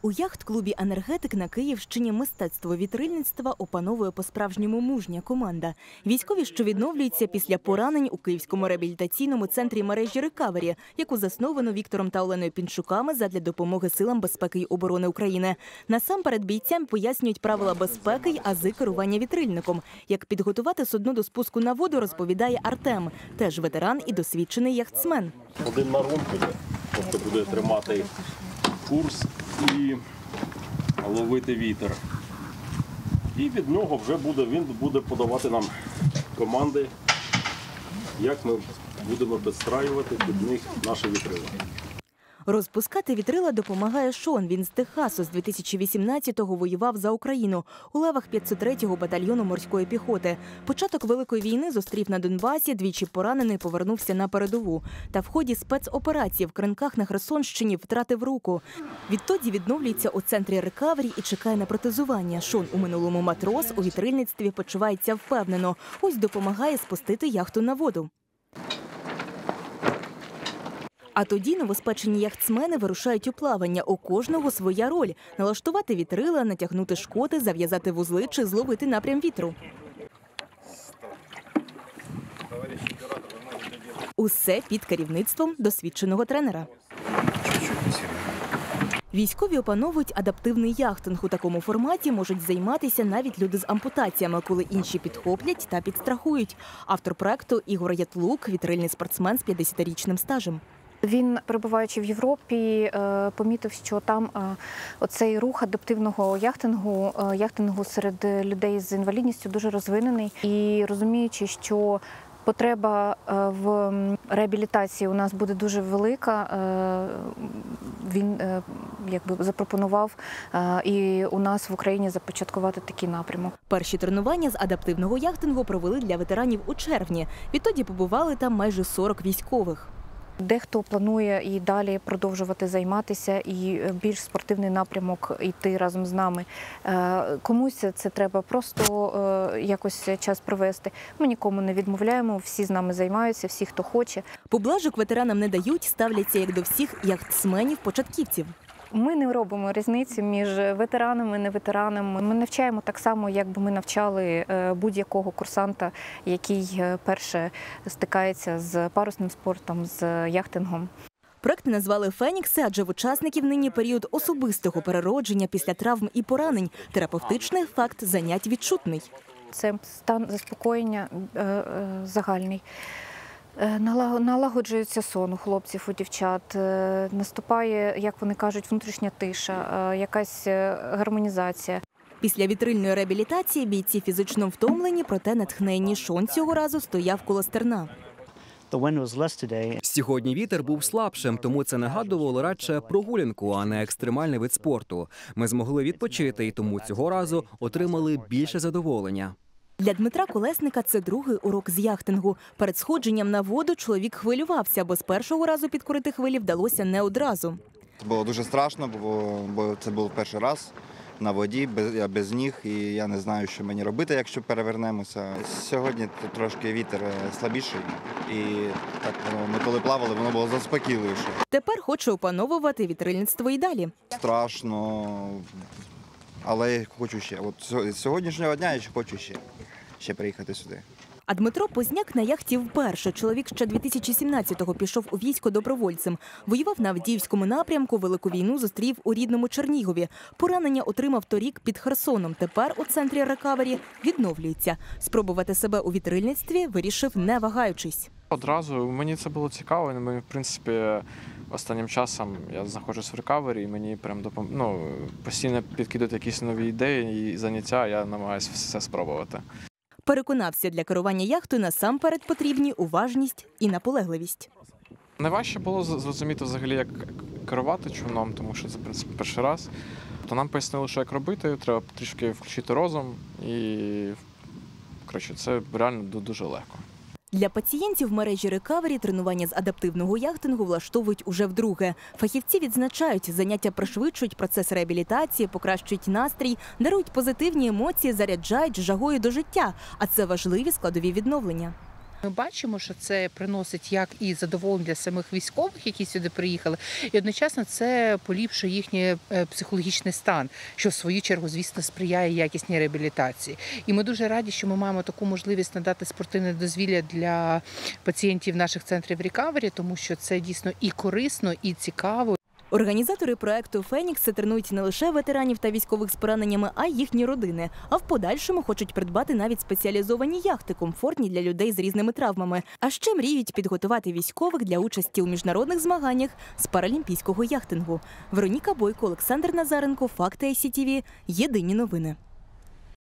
У яхт-клубі «Енергетик» на Київщині мистецтво вітрильництва опановує по-справжньому мужня команда. Військові, що відновлюються після поранень у Київському реабілітаційному центрі мережі «Рекавері», яку засновано Віктором та Оленою Пінчуками задля допомоги силам безпеки й оборони України. Насамперед бійцям пояснюють правила безпеки й ази керування вітрильником. Як підготувати судно до спуску на воду, розповідає Артем, теж ветеран і досвідчений яхтсмен. Один марун буде тримати курс і ловити вітер. І від нього вже він буде подавати нам команди, як ми будемо підстраювати під них наші вітрила. Розпускати вітрила допомагає Шон. Він з Техасу з 2018-го воював за Україну у лавах 503-го батальйону морської піхоти. Початок Великої війни зустрів на Донбасі, двічі поранений повернувся на передову. Та в ході спецоперації в Кринках на Херсонщині втратив руку. Відтоді відновлюється у центрі «Рекавері» і чекає на протезування. Шон, у минулому матрос, у вітрильництві почувається впевнено. Ось допомагає спустити яхту на воду. А тоді новоспечені яхтсмени вирушають у плавання. У кожного своя роль – налаштувати вітрила, натягнути шкоти, зав'язати вузли чи зловити напрям вітру. Усе під керівництвом досвідченого тренера. Військові опановують адаптивний яхтинг. У такому форматі можуть займатися навіть люди з ампутаціями, коли інші підхоплять та підстрахують. Автор проекту Ігор Ятлук – вітрильний спортсмен з 50-річним стажем. Він, перебуваючи в Європі, помітив, що там оцей рух адаптивного яхтингу серед людей з інвалідністю дуже розвинений. І розуміючи, що потреба в реабілітації у нас буде дуже велика, він запропонував і у нас в Україні започаткувати такий напрямок. Перші тренування з адаптивного яхтингу провели для ветеранів у червні. Відтоді побували там майже 40 військових. Дехто планує і далі продовжувати займатися, і більш спортивний напрямок йти разом з нами. Комусь це треба просто якось час провести. Ми нікому не відмовляємо, всі з нами займаються, всі, хто хоче. Поблажок ветеранам не дають, ставляться як до всіх яхтсменів-початківців. Ми не робимо різниці між ветеранами і неветеранами. Ми навчаємо так само, як би ми навчали будь-якого курсанта, який перше стикається з парусним спортом, з яхтингом. Проект назвали «Фенікси», адже в учасників нині період особистого переродження після травм і поранень. Терапевтичний ефект занять відчутний. Це стан заспокоєння загальний. Налагоджується сон у хлопців, у дівчат, наступає, як вони кажуть, внутрішня тиша, якась гармонізація. Після вітрильної реабілітації бійці фізично втомлені, проте натхненні. Шон цього разу стояв коло стерна. Сьогодні вітер був слабшим, тому це нагадувало радше прогулянку, а не екстремальний вид спорту. Ми змогли відпочити і тому цього разу отримали більше задоволення. Для Дмитра Колесника це другий урок з яхтингу. Перед сходженням на воду чоловік хвилювався, бо з першого разу підкорити хвилі вдалося не одразу. Було дуже страшно, бо це був перший раз на воді, я без ніг, і я не знаю, що мені робити, якщо перевернемося. Сьогодні трошки вітер слабіший, і так ми коли плавали, воно було заспокійливіше. Тепер хоче опановувати вітрильництво і далі. Страшно, але я хочу ще. От з сьогоднішнього дня я хочу ще приїхати сюди. А Дмитро Позняк на яхті вперше. Чоловік ще 2017-го пішов у військо добровольцем. Воював на Авдіївському напрямку, Велику війну зустрів у рідному Чернігові. Поранення отримав торік під Херсоном. Тепер у центрі «Рекавері» відновлюється. Спробувати себе у вітрильництві вирішив, не вагаючись. Одразу мені це було цікаво. Мені, в принципі, останнім часом я знаходжусь в «Рекавері» і мені прям постійно підкидують якісь нові ідеї і заняття, я намагаюся все спробувати. Переконався, для керування яхтою насамперед потрібні уважність і наполегливість. Найважче було зрозуміти взагалі, як керувати човном, тому що це, в принципі, перший раз. То нам пояснили, що як робити, треба трішки включити розум і, коротше, це реально дуже легко. Для пацієнтів мережі «Рекавері» тренування з адаптивного яхтингу влаштовують уже вдруге. Фахівці відзначають, заняття пришвидшують процес реабілітації, покращують настрій, дарують позитивні емоції, заряджають жагою до життя. А це важливі складові відновлення. Ми бачимо, що це приносить як і задоволення для самих військових, які сюди приїхали, і одночасно це поліпшує їхній психологічний стан, що в свою чергу, звісно, сприяє якісній реабілітації. І ми дуже раді, що ми маємо таку можливість надати спортивне дозвілля для пацієнтів наших центрів рекавері, тому що це дійсно і корисно, і цікаво. Організатори проекту «Фенікс» тренують не лише ветеранів та військових з пораненнями, а й їхні родини. А в подальшому хочуть придбати навіть спеціалізовані яхти, комфортні для людей з різними травмами. А ще мріють підготувати військових для участі у міжнародних змаганнях з паралімпійського яхтингу. Вероніка Бойко, Олександр Назаренко, Факти ICTV. Єдині новини.